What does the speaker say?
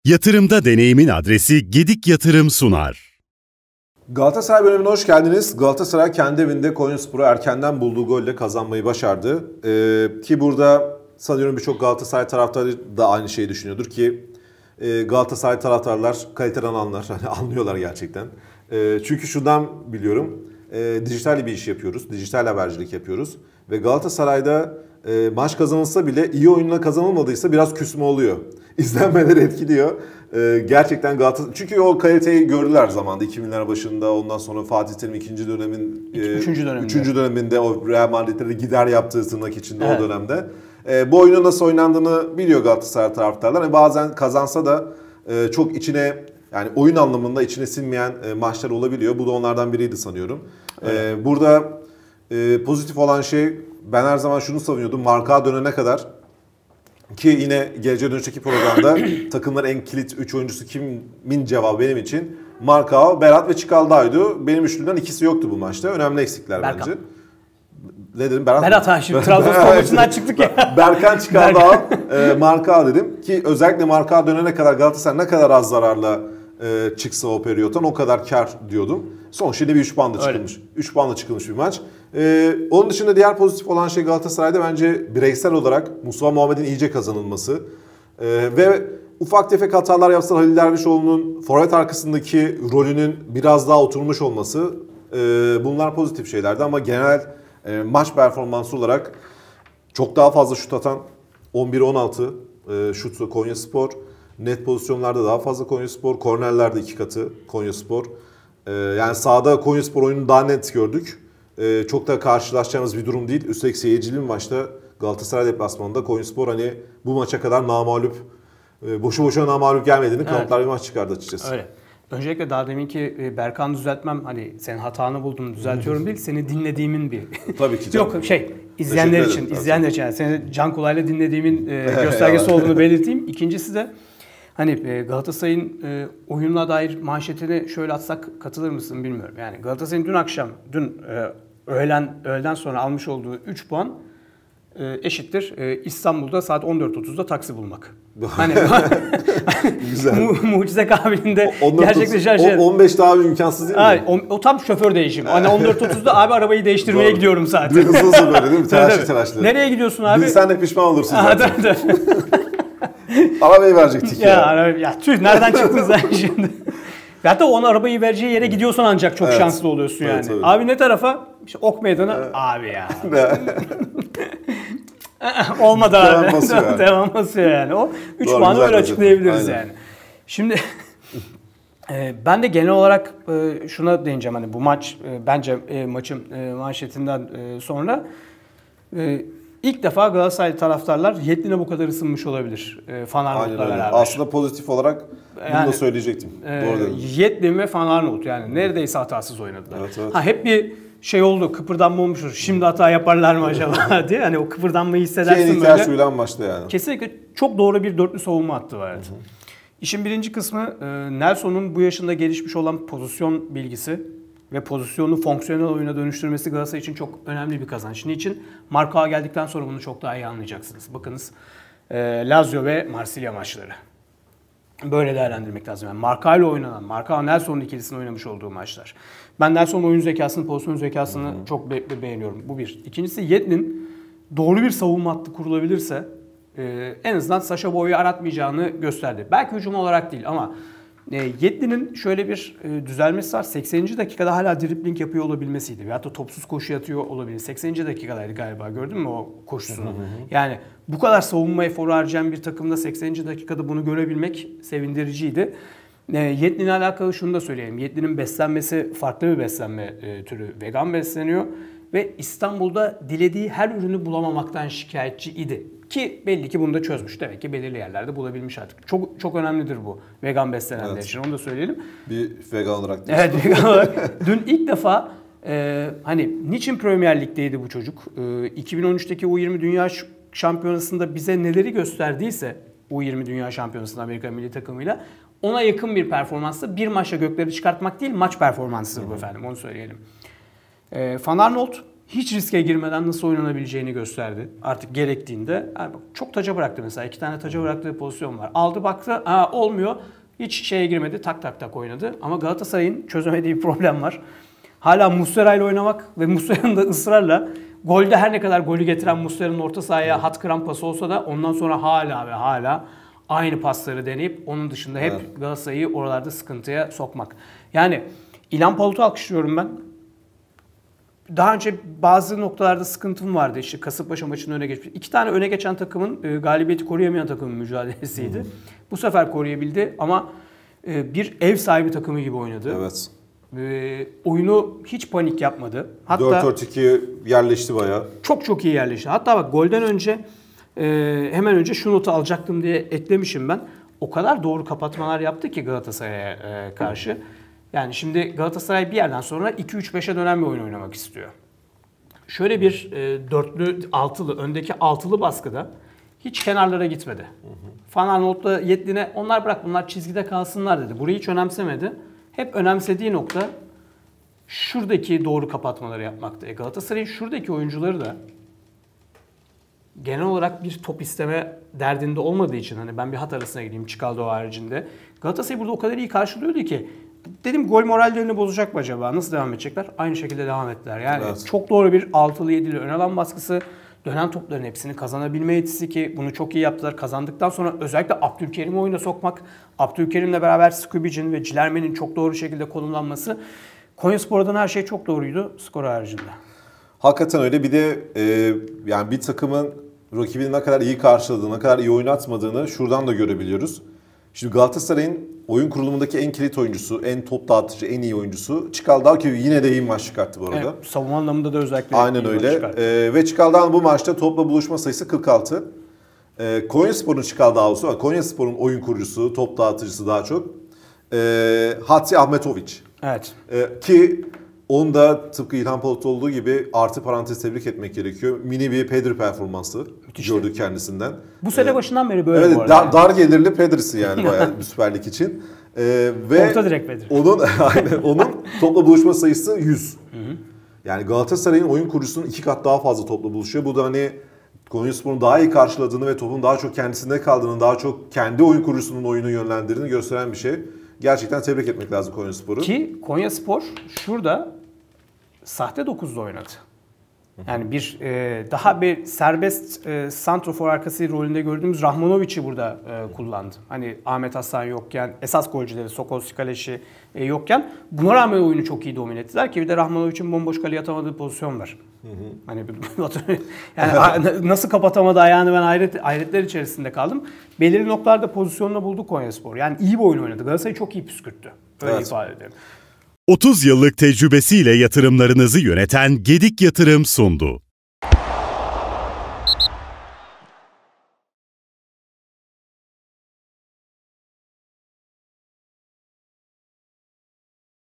Yatırımda deneyimin adresi Gedik Yatırım sunar. Galatasaray bölümüne hoş geldiniz. Galatasaray kendi evinde Konyaspor'u erkenden bulduğu golle kazanmayı başardı. Ki burada sanıyorum birçok Galatasaray taraftarı da aynı şeyi düşünüyordur ki Galatasaray taraftarlar kaliteden anlar, hani anlıyorlar gerçekten. Çünkü şundan biliyorum, dijital bir iş yapıyoruz, dijital habercilik yapıyoruz ve Galatasaray'da maç kazanılsa bile iyi oyunla kazanılmadıysa biraz küsme oluyor. İzlenmeleri etkiliyor. Gerçekten Galatasaray... Çünkü o kaliteyi gördüler zamanda 2000'ler başında. Ondan sonra Fatih Terim ikinci dönemin... Üçüncü döneminde o Real Madrid'de gider yaptığı tırnak içinde evet. O dönemde. Bu oyunun nasıl oynandığını biliyor Galatasaray taraftarlar. Bazen kazansa da çok içine... Yani oyun anlamında içine sinmeyen maçlar olabiliyor. Bu da onlardan biriydi sanıyorum. Burada pozitif olan şey... Ben her zaman şunu savunuyordum. Marka dönene kadar ki yine geleceğe dönüşteki programda takımların en kilit 3 oyuncusu kimin cevabı benim için Marka, Berat ve Çikaldağ'ydı. Benim üçlüden ikisi yoktu bu maçta. Önemli eksikler Berkan. Bence. Ne dedim? Berat ha şimdi Trabzonspor maçından çıktık ya. Berkan, Çikaldağ, Marka dedim ki özellikle Marka dönene kadar Galatasaray ne kadar az zararla çıksa o periyottan o kadar kar diyordum. Sonuçta bir 3 puanla çıkılmış. 3 puanla çıkılmış bir maç. Onun dışında diğer pozitif olan şey Galatasaray'da bence bireysel olarak Mustafa Muhammed'in iyice kazanılması. Ve ufak tefek hatalar yapsa Halil Dervişoğlu'nun forvet arkasındaki rolünün biraz daha oturmuş olması. Bunlar pozitif şeylerdi ama genel maç performansı olarak çok daha fazla şut atan 11-16 şut Konyaspor. Net pozisyonlarda daha fazla Konyaspor. Kornerlerde 2 katı Konyaspor. Yani sahada Konyaspor oyununu daha net gördük. Çok da karşılaşacağımız bir durum değil. Üstelik seyircili bir maçta Galatasaray deplasmanında Konyaspor hani bu maça kadar namağlup, boşu boşuna namağlup gelmediğini kanıtlar bir maç çıkardı açıkçası. Öyle. Öncelikle daha deminki Berkan düzeltmem hani senin hatanı buldum düzeltiyorum değil seni dinlediğimin bir. Tabii ki. Yok izleyenler için yani seni can kulağıyla dinlediğimin göstergesi olduğunu belirteyim. İkincisi de hani Galatasaray'ın oyununa dair manşetini şöyle atsak katılır mısın bilmiyorum. Yani Galatasaray'ın dün öğleden sonra almış olduğu 3 puan eşittir İstanbul'da saat 14.30'da taksi bulmak. Hani güzel. Mucize kabiliğinde gerçekleşen şey. 15 daha bir imkansız değil mi? O tam şoför değişimi. Hani 14.30'da abi arabayı değiştirmeye gidiyorum zaten. Bir hızlı böyle değil mi? Telaşlı. Nereye gidiyorsun abi? Sen de pişman olursun zaten. Arabayı verecektik ya tüh nereden çıktın sen şimdi? Hatta onun arabayı vereceği yere gidiyorsan ancak çok şanslı oluyorsun yani. Evet. Abi ne tarafa? İşte Ok Meydanı. Abi ya. Olmadı abi. Devam basıyor yani. O 3 puanı öyle açıklayabiliriz yani. Şimdi ben de genel olarak şuna değineceğim. Hani bu maç bence maçın manşetinden sonra İlk defa Galatasaray taraftarlar Yedlin'e bu kadar ısınmış olabilir Van Arnold'la beraber. Aslında pozitif olarak bunu da söyleyecektim. Doğru dedim. Yedlin ve Van Arnold yani neredeyse hatasız oynadılar. Evet. Hep bir şey oldu, kıpırdanma olmuştur. Şimdi hata yaparlar mı acaba diye. Hani o kıpırdanmayı hissedersin böyle. ihtiyaç duyulan maçta yani. Kesinlikle çok doğru bir dörtlü savunma hattı vardı. İşin birinci kısmı Nelson'un bu yaşında gelişmiş olan pozisyon bilgisi ve pozisyonu fonksiyonel oyuna dönüştürmesi Galatasaray için çok önemli bir kazanç. Niçin? Marka'a geldikten sonra bunu çok daha iyi anlayacaksınız. Bakınız Lazio ve Marsilya maçları. Böyle değerlendirmek lazım. Yani Marka ile oynanan, Marka Nelson'un ikilisinin oynamış olduğu maçlar. Ben Nelson'un oyun zekasını, pozisyon zekasını çok beğeniyorum. Bu bir. İkincisi Yedlin doğru bir savunma hattı kurulabilirse en azından Sacha Boey'u aratmayacağını gösterdi. Belki hücum olarak değil ama Yedlin'in şöyle bir düzelmesi var. 80. dakikada hala dribling yapıyor olabilmesiydi. Veyahut da topsuz koşu atıyor olabilir. 80. dakikadaydı galiba. Gördün mü o koşusunu? Yani bu kadar savunma eforu harcayan bir takımda 80. dakikada bunu görebilmek sevindiriciydi. Yedlin'le alakalı şunu da söyleyeyim. Yedlin'in beslenmesi farklı bir beslenme türü. Vegan besleniyor. Ve İstanbul'da dilediği her ürünü bulamamaktan şikayetçi idi. Ki belli ki bunu da çözmüş. Demek ki belirli yerlerde bulabilmiş artık. Çok çok önemlidir bu vegan beslenenler için. Onu da söyleyelim. Bir vegan olarak diyorsun. Evet, vegan olarak. Dün ilk defa hani niçin Premier Lig'deydi bu çocuk? 2013'teki U20 Dünya Şampiyonası'nda bize neleri gösterdiyse U20 Dünya Şampiyonası'nda Amerika milli takımıyla ona yakın bir performansla bir maçla gökleri çıkartmak değil maç performansıdır bu efendim. Onu söyleyelim. Van Arnold hiç riske girmeden nasıl oynanabileceğini gösterdi. Artık gerektiğinde. Yani çok taca bıraktı mesela. 2 tane taca bıraktığı pozisyon var. Aldı baktı, olmuyor. Hiç şeye girmedi. Tak tak tak oynadı. Ama Galatasaray'ın çözemediği bir problem var. Hala Muslera ile oynamak ve Muslera'nın da ısrarla golde her ne kadar golü getiren Muslera'nın orta sahaya hat kıran pası olsa da ondan sonra hala aynı pasları deneyip onun dışında hep Galatasaray'ı oralarda sıkıntıya sokmak. Yani İlhan Palut'u alkışlıyorum ben. Daha önce bazı noktalarda sıkıntım vardı. İşte Kasımpaşa maçının öne geçmiş. 2 tane öne geçen takımın galibiyeti koruyamayan takımın mücadelesiydi. Bu sefer koruyabildi ama bir ev sahibi takımı gibi oynadı. Evet. Oyunu hiç panik yapmadı. Hatta 4-4-2 yerleşti bayağı. Çok iyi yerleşti. Hatta bak golden önce hemen önce şu notu alacaktım diye eklemişim ben. O kadar doğru kapatmalar yaptı ki Galatasaray'a karşı. Yani şimdi Galatasaray bir yerden sonra 2-3-5'e dönen bir oyun oynamak istiyor. Şöyle bir dörtlü, altılı, öndeki altılı baskıda hiç kenarlara gitmedi. Van Aanholt'la Yedlin'e onlar bırak bunlar çizgide kalsınlar dedi. Burayı hiç önemsemedi. Hep önemsediği nokta şuradaki doğru kapatmaları yapmaktı. Galatasaray'ın şuradaki oyuncuları da genel olarak bir top isteme derdinde olmadığı için hani ben bir hat arasına gideyim Çikaldo haricinde. Galatasaray burada o kadar iyi karşılıyordu ki dedim gol morallerini bozacak mı acaba? Nasıl devam edecekler? Aynı şekilde devam ettiler. Yani çok doğru bir 6'lı 7'li ön alan baskısı. Dönen topların hepsini kazanabilme yetisi ki bunu çok iyi yaptılar. Kazandıktan sonra özellikle Abdülkerim'i oyuna sokmak, Abdülkerim'le beraber Skubic'in ve Cilermen'in çok doğru şekilde konumlanması. Konyaspor'dan her şey çok doğruydu skor haricinde. Hakikaten öyle. Bir de yani bir takımın rakibini ne kadar iyi karşıladığını, ne kadar iyi oynatmadığını şuradan da görebiliyoruz. Şimdi Galatasaray'ın oyun kurulumundaki en kilit oyuncusu, en top dağıtıcı, en iyi oyuncusu Çikaldağ ki yine de iyi bir maç çıkarttı bu arada. Evet, savunma anlamında da özellikle aynen öyle. Ve Çikaldağ'ın bu maçta topla buluşma sayısı 46. Konyaspor'un Çikaldağ'ı, Konyaspor'un oyun kurucusu, top dağıtıcısı daha çok. Hatzi Ahmetović. Evet. Ki onu da tıpkı İlhan Palut olduğu gibi artı parantez tebrik etmek gerekiyor. Mini bir Pedri performansı gördük kendisinden. Bu sene başından beri böyle evet, bu arada. Dar gelirli Pedri'si yani bayağı bir Süper Lig için. Ve orta direkt Pedri. Onun topla buluşma sayısı 100. Yani Galatasaray'ın oyun kurucusunun 2 kat daha fazla topla buluşuyor. Bu da hani Konyaspor'un daha iyi karşıladığını ve topun daha çok kendisinde kaldığını, daha çok kendi oyun kurucusunun oyunu yönlendirdiğini gösteren bir şey. Gerçekten tebrik etmek lazım Konyaspor'u. Ki Konyaspor şurada sahte 9'da oynadı. Yani bir daha bir serbest santrofor arkası rolünde gördüğümüz Rahmanovic'i burada kullandı. Hani Ahmet Hasan yokken, esas golcüleri Sokol Sikaleş'i yokken buna rağmen oyunu çok iyi domine ettiler ki bir de Rahmanovic'in bomboş kaleye atamadığı pozisyon var. Hani yani nasıl kapatamadı ayağını ben hayretler içerisinde kaldım. Belirli noktalarda pozisyonunu buldu Konyaspor. Yani iyi bir oyun oynadı. Galatasaray çok iyi püskürttü. Öyle ifade ederim. 30 yıllık tecrübesiyle yatırımlarınızı yöneten Gedik Yatırım sundu.